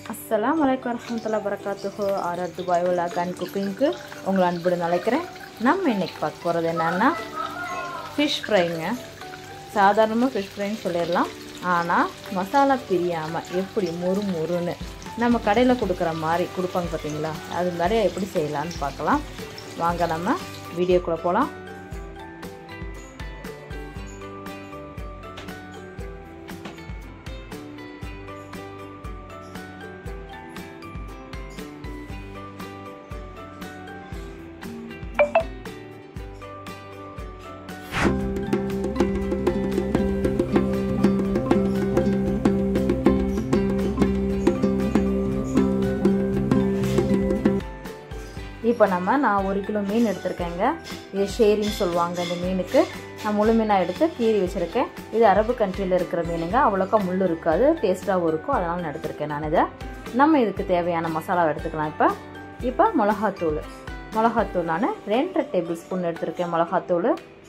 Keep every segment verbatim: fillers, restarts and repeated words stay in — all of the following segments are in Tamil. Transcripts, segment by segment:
Assalamualaikum warahmatullahi wabarakatuh. RR Dubai vlog and குக்கிங்க்கு உங்களை அன்புடன் அழைக்கிறேன். நம்ம இன்னைக்கு பார்க்க போகிறது என்னன்னா ஃபிஷ் ஃப்ரைங்க. சாதாரணமாக ஃபிஷ் ஃப்ரைன்னு சொல்லிடலாம். ஆனால் மசாலா பிரியாமல் எப்படி முறு முறுன்னு நம்ம கடையில் கொடுக்குற மாதிரி கொடுப்பாங்க பார்த்தீங்களா, அது மாதிரி எப்படி செய்யலான்னு பார்க்கலாம். வாங்க நம்ம வீடியோக்குள்ளே போகலாம். இப்போ நம்ம நான் ஒரு கிலோ மீன் எடுத்திருக்கேங்க. இது ஷேரின்னு சொல்லுவாங்க. இந்த மீனுக்கு நான் முழு மீனாக எடுத்து கீறி வச்சுருக்கேன். இது அரபு கண்ட்ரியில் இருக்கிற மீனுங்க. அவ்வளோக்கா முள் இருக்காது, டேஸ்ட்டாகவும் இருக்கும். அதனால் நான் எடுத்திருக்கேன் நான் இதை. நம்ம இதுக்கு தேவையான மசாலாவை எடுத்துக்கலாம். இப்போ இப்போ மிளகாத்தூள் மிளகாத்தூள் நான் ரெண்டரை டேபிள் ஸ்பூன் எடுத்திருக்கேன் மிளகாத்தூள்.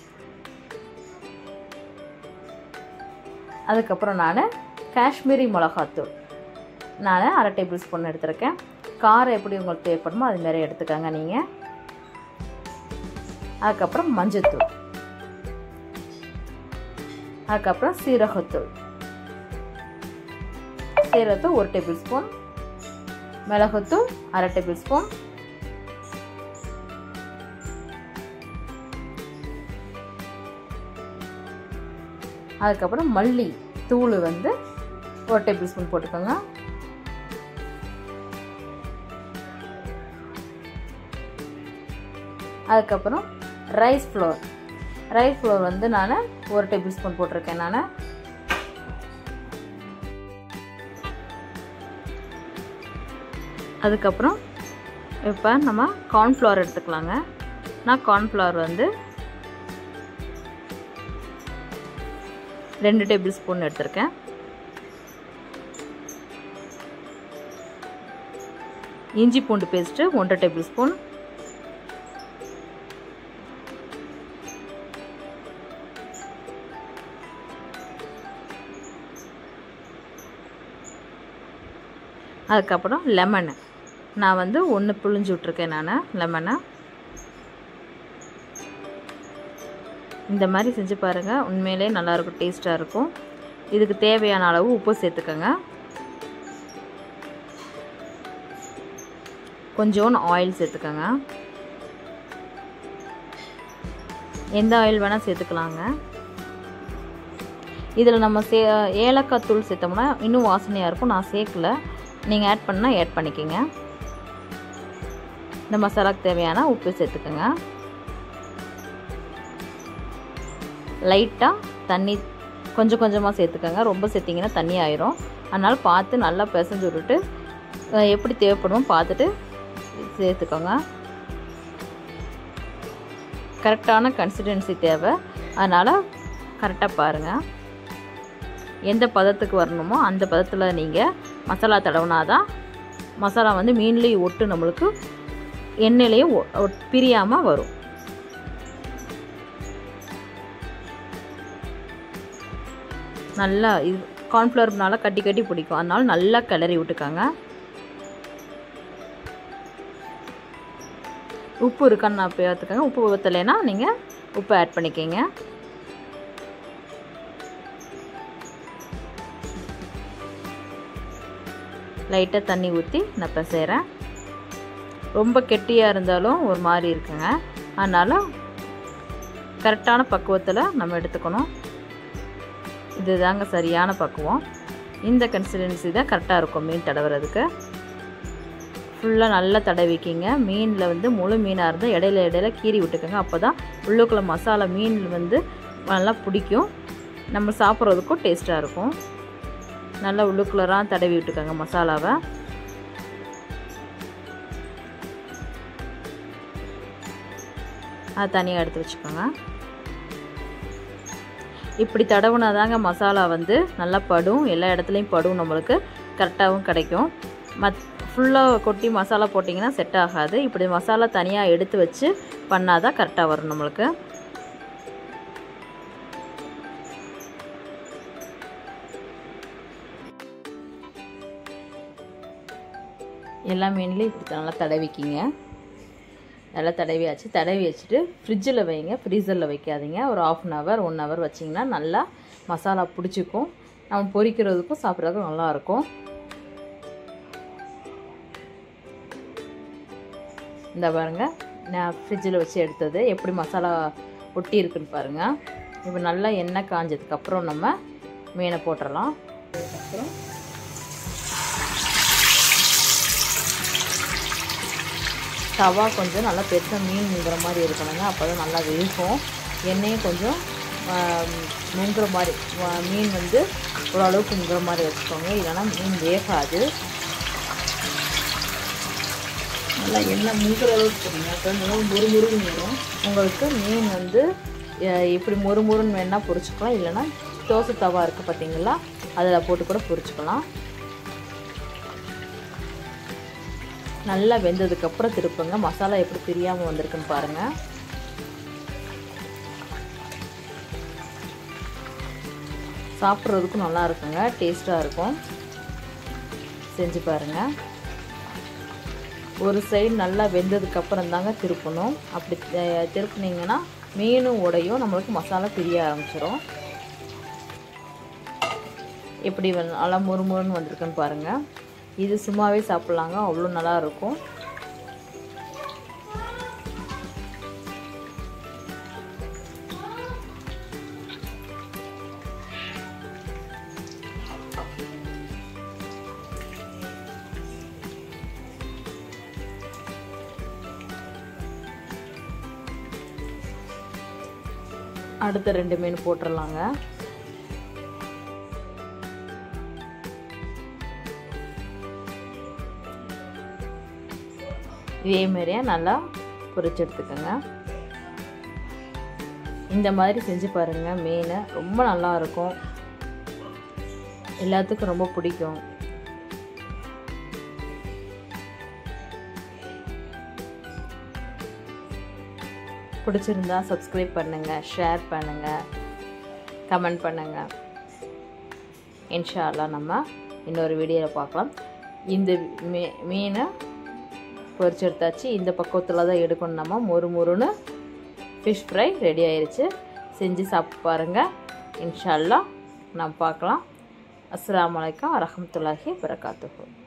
அதுக்கப்புறம் நான் காஷ்மீரி மிளகாத்தூள் நான் அரை டேபிள் ஸ்பூன் எடுத்திருக்கேன். காரம் எப்படி உங்களுக்கு தேவைப்படுமோ அது மாதிரி எடுத்துக்கோங்க நீங்கள். அதுக்கப்புறம் மஞ்சத்தூள், அதுக்கப்புறம் சீரகத்தூள் சீரகத்தூள் ஒரு டேபிள் ஸ்பூன், மிளகுத்தூள் அரை டேபிள் ஸ்பூன், அதுக்கப்புறம் மல்லி தூள் வந்து ஒரு டேபிள் ஸ்பூன் போட்டுக்கோங்க. அதுக்கப்புறம் ரைஸ் ஃப்ளோர் ரைஸ் ஃப்ளோர் வந்து நான் ஒரு டேபிள் ஸ்பூன் போட்டிருக்கேன் நான். அதுக்கப்புறம் இப்போ நம்ம கார்ன்ஃப்ளவர் எடுத்துக்கலாங்க. நான் கார்ன்ஃப்ளவர் வந்து ரெண்டு டேபிள் ஸ்பூன் எடுத்திருக்கேன். இஞ்சி பூண்டு பேஸ்ட்டு ஒன்றரை டேபிள் ஸ்பூன், அதுக்கப்புறம் லெமனு நான் வந்து ஒன்று புழிஞ்சு விட்ருக்கேன் நான் லெமனை. இந்த மாதிரி செஞ்சு பாருங்கள், உண்மையிலே நல்லாயிருக்கும், டேஸ்ட்டாக இருக்கும். இதுக்கு தேவையான அளவு உப்பு சேர்த்துக்கோங்க. கொஞ்சோண்டு ஆயில் சேர்த்துக்கோங்க. எந்த ஆயில் வேணால் சேர்த்துக்கலாங்க. இதில் நம்ம சே ஏலக்காய் தூள் சேர்த்தோம்னா இன்னும் வாசனையாக இருக்கும். நான் சேர்க்கல, நீங்கள் ஆட் பண்ணால் ஆட் பண்ணிக்கோங்க. இந்த மசாலாவுக்கு தேவையான உப்பு சேர்த்துக்கோங்க. லைட்டாக தண்ணி கொஞ்சம் கொஞ்சமாக சேர்த்துக்கோங்க. ரொம்ப சேர்த்திங்கன்னா தண்ணி ஆயிரும். அதனால் பார்த்து நல்லா பிசைஞ்சு விட்டுட்டு எப்படி தேவைப்படுமோ பார்த்துட்டு சேர்த்துக்கோங்க. கரெக்டான கன்சிஸ்டன்சி தேவை, அதனால் கரெக்டாக பாருங்கள். எந்த பதத்துக்கு வரணுமோ அந்த பதத்தில் நீங்கள் மசாலா தடவுனாதான் மசாலா வந்து மீன்லேயும் ஒட்டு நம்மளுக்கு எண்ணெயிலையும் பிரியாமல் வரும். நல்லா இது கார்ன்ஃப்ளவர்னால கட்டி கட்டி பிடிக்கும், அதனால நல்லா கிளறி விட்டுக்காங்க. உப்பு இருக்கான்னு நான் பார்த்துக்கோங்க. உப்பு ஊற்றலைன்னா நீங்கள் உப்பு ஆட் பண்ணிக்கோங்க. லைட்டாக தண்ணி ஊற்றி நான் பிசைகிறேன். ரொம்ப கெட்டியாக இருந்தாலும் ஒரு மாதிரி இருக்குங்க. அதனால் கரெக்டான பக்குவத்தில் நம்ம எடுத்துக்கணும். இது தாங்க சரியான பக்குவம். இந்த கன்சிஸ்டன்சி தான் கரெக்டாக இருக்கும் மீன் தடவுறதுக்கு. ஃபுல்லாக நல்லா தடவிக்கிங்க. மீனில் வந்து முழு மீனாக இருந்தால் இடையில இடையில கீறி விட்டுக்கோங்க. அப்போ தான் உள்ளுக்குள்ள மசாலா மீன் வந்து நல்லா பிடிக்கும், நம்ம சாப்பிட்றதுக்கும் டேஸ்ட்டாக இருக்கும். நல்லா உள்ளுக்குள்ளராக தடவி விட்டுக்கோங்க மசாலாவை. அது தனியாக எடுத்து வச்சுக்கோங்க. இப்படி தடவுனா தாங்க மசாலா வந்து நல்லா படும், எல்லா இடத்துலையும் படும், நம்மளுக்கு கரெக்டாகவும் கிடைக்கும். மத் ஃபுல்லாக கொட்டி மசாலா போட்டிங்கன்னா செட் ஆகாது. இப்படி மசாலா தனியாக எடுத்து வச்சு பண்ணால் தான் கரெக்டாக வரும் நம்மளுக்கு. எல்லா மீன்லேயும் இப்படி நல்லா தடவிக்கிங்க. நல்லா தடவியாச்சு. தடவி வச்சுட்டு ஃப்ரிட்ஜில் வைங்க, ஃப்ரீசரில் வைக்காதீங்க. ஒரு half an hour one hour வச்சிங்கன்னா நல்லா மசாலா பிடிச்சிக்கும். நம்ம பொரிக்கிறதுக்கும் சாப்பிட்றதுக்கும் நல்லாயிருக்கும். இந்த பாருங்கள், நான் ஃப்ரிட்ஜில் வச்சு எடுத்தது எப்படி மசாலா ஒட்டி இருக்குன்னு பாருங்கள். இப்போ நல்லா எண்ணெய் காஞ்சதுக்கப்புறம் நம்ம மீனை போட்டுடலாம். அதுக்கப்புறம் தவா கொஞ்சம் நல்லா பெருசாக மீன் முங்குற மாதிரி இருக்கணுங்க. அப்போ தான் நல்லா வேகும். எண்ணெயும் கொஞ்சம் முங்குற மாதிரி, மீன் வந்து ஓரளவுக்கு முங்குற மாதிரி வச்சுக்கோங்க, இல்லைன்னா மீன் வேகாது. நல்லா எண்ணெய் முங்குற அளவுக்கு போடுங்க. அப்போ நல்லா முறுமுறுன்னு வரும். உங்களுக்கு மீன் வந்து இப்படி முறுமுறுன்னு வேணால் பொரிச்சுக்கலாம், இல்லைன்னா தோசை தவா இருக்குது பார்த்தீங்களா, அதில் போட்டு கூட பொரிச்சுக்கலாம். நல்லா வெந்ததுக்கப்புறம் திருப்புங்க. மசாலா எப்படி பிரியாமல் வந்திருக்குன்னு பாருங்கள். சாப்பிட்றதுக்கும் நல்லா இருக்குங்க, டேஸ்ட்டாக இருக்கும். செஞ்சு பாருங்கள். ஒரு சைடு நல்லா வெந்ததுக்கப்புறம் தாங்க திருப்பணும். அப்படி திருப்புனீங்கன்னா மீனும் உடையும், நம்மளுக்கு மசாலா பிரிய ஆரம்பிச்சிடும். எப்படி நல்லா முறுமுறுன்னு வந்திருக்குன்னு பாருங்கள். இது சும்மாவே சாப்பிட்லாங்க, அவ்வளோ நல்லா இருக்கும். அடுத்த ரெண்டு மீன் போட்டுடலாங்க. இதே மாதிரியே நல்லா பொரிச்சு எடுத்துக்கோங்க. இந்த மாதிரி செஞ்சு பாருங்கள். மீன் ரொம்ப நல்லா இருக்கும், எல்லாத்துக்கும் ரொம்ப பிடிக்கும். பிடிச்சிருந்தா சப்ஸ்கிரைப் பண்ணுங்கள், ஷேர் பண்ணுங்கள், கமெண்ட் பண்ணுங்கள். இன்ஷா அல்லாஹ் நம்ம இன்னொரு வீடியோவில் பார்க்கலாம். இந்த மீ மீனை பொரிச்சு எடுத்தாச்சு. இந்த பக்குவத்தில் தான் எடுக்கணும். நம்ம மொறு மொறுன்னு ஃபிஷ் ஃப்ரை ரெடி ஆயிடுச்சு. செஞ்சு சாப்பிட்டு பாருங்கள். இன்ஷா அல்லாஹ் நம்ம பார்க்கலாம். அஸ்ஸலாமு அலைக்கும் வரஹ்மத்துல்லாஹி வபரகாத்துஹு.